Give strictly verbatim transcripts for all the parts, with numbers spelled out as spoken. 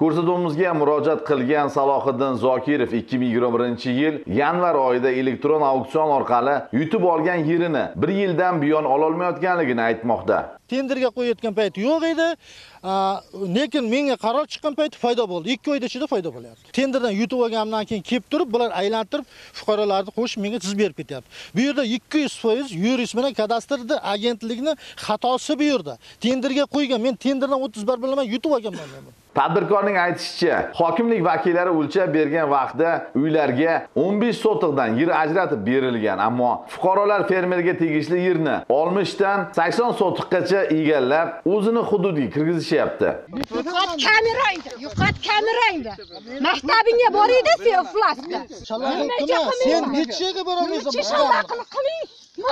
Ko'rsatuvimizga murojaat qilgan Salohiddin Zokirov ikki ming yigirma birinchi yil yanvar oyida elektron auksion orqali yutib olgan yerini bir yildan buyon ololmayotganligini aytmoqda. Tenderga qo'yayotgan payti yo'q edi, lekin menga qaror chiqqan payti foyda bo'ldi. ikki oyda ichida foyda bo'lyapti. Tenderdan yutib olganimdan keyin kelib turib, bular aylantirib fuqarolarni qo'shib menga chizib berib ketyapti. Bu yerda ikki yuz foiz yurist bilan kadastrda agentlikning xatosi bu yerda. Tenderga qo'ygan, men tenderdan o'ttiz bir bilan yutib olganman. Tadbirkorning aytishicha, hokimlik vakillari o'lchab bergan vaqtda uylarga o'n besh sotiqdan yer ajratib berilgan, ammo fuqarolar fermerga tegishli yerni oltmish dan sakson sotiqgacha egallab, o'zini hududiga kirgizishyapti. Yuqot kamerangda, yuqot kamerangda. Maktabingga boringda sen uflasda. Sen nechaga boramaysan? Chishaloqni qiling.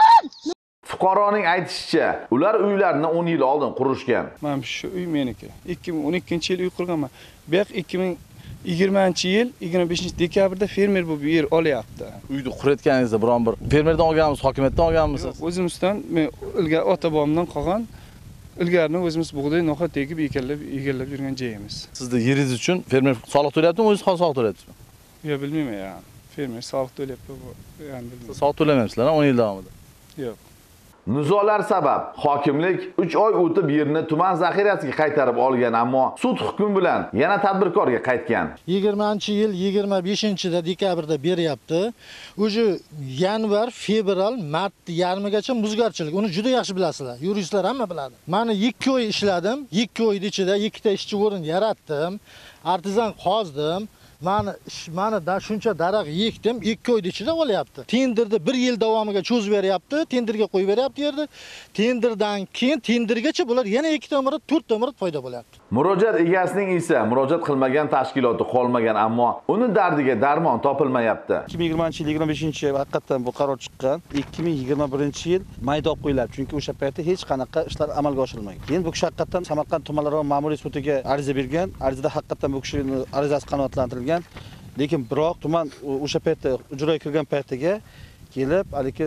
Fuqaroning aytishicha, ular uylarini o'n yil oldin qurishgan. Mana shu uy meniki. ikki ming o'n ikkinchi yil uy qurganman. Bu yoq ikki ming yigirmanchi yil yigirma beshinchi dekabrda fermer bo'lib yer olyapti. Uyni qurayotganingizda biron bir fermerdan olganmisiz, hokimiyatdan olganmisiz? O'zimizdan, men ilgari ota-bobomdan qolgan ilgarini o'zimiz bug'doy, no'xat ekib, egallab, egallab yurgan joyimiz. Sizda yeringiz uchun fermer soliq to'layaptimi, o'zingiz soliq to'layapsizmi? Yo'q, bilmayman yani. Fermer soliq to'layapti, yani bilmayman. Soliq to'lamayapsizlar o'n yil davomida. Yo'q. Nizolar sabab hokimlik uch oy o'tib yerni tuman zaxirasiga qaytarib olgan, ammo sud hukmi bilan yana tadbirkorga qaytgan. yigirmanchi yil yigirma beshinchida dekabrda beryapti. O'sha yanvar, fevral, mart yarmigacha muzgarchilik. Uni juda yaxshi bilasizlar. Yuristlar hamma biladi. Meni ikki oy ishladim. ikki oy ichida ikkita ishchi o'rin yaratdim. Artizan qozdim. Mani mana da shuncha daraxt yekdim, ikki oyda ichida olyapti. Tenderda bir yil davomiga cho'zib beryapti, tenderga qo'yib beryapti yerda. Tenderdan keyin tendergacha bular yana ikkita mirat, to'rtta mirat foyda bo'lyapti. Murojaat egasining esa murojaat qilmagan tashkiloti qolmagan, ammo uni dardiga darmon topilmayapti. ikki ming yigirmanchi yil yigirma beshinchi yil haqiqatan bu qaror chiqqan. ikki ming yigirma birinchi yil mayda olib qo'yiladi, chunki o'sha paytda hech qanaqa ishlar amalga oshirilmagan. Keyin bu kishi haqiqatan Samarqand tumanlararo ma'muriy sudiga ariza bergan. Arizada haqiqatan bu kishining arizasi qanoatlantirilgan. Lekin biroq tuman o'sha paytda ijroga kirgan paytiga kelib, haligi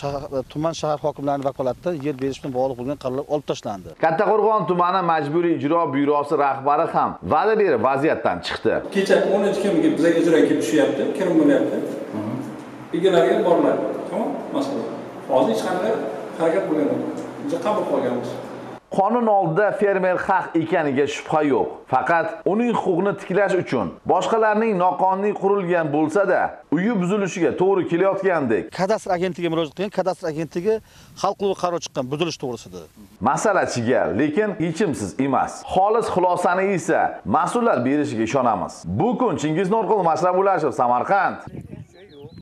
tuman shahar hokimlarining vakolatidan yer berish bilan bog'liq bo'lgan qarorlar olib tashlandi. Kattaqo'rg'on tumani majburiy ijro byurosi rahbari ham va'da berib vaziyatdan chiqdi. Kecha o'ninchi kunga bizga ijroga kelib tushyapti, kirim bo'lyapti. Egalariga boriladi. Tamom, masalan. Hozir hech qanday harakat bo'lgan yo'q. Biz qabul qilganmiz. Qonun oldida fermer haq ekaniga shubha yo'q. Faqat uning huquqini tiklash uchun boshqalarning noqonuniy qurilgan bo'lsa-da, uyi buzilishiga to'g'ri kelayotgandek. Kadastr agentligiga murojaat qilgan, kadastr agentligi hal qiluvchi qaror chiqqan buzilish to'g'risida. Masala chigal, lekin yechimsiz emas. Xolis xulosani esa mas'ullar berishiga ishonamiz. Bu kun Chingiz Norqul Mashrab Ulashov, Samarqand.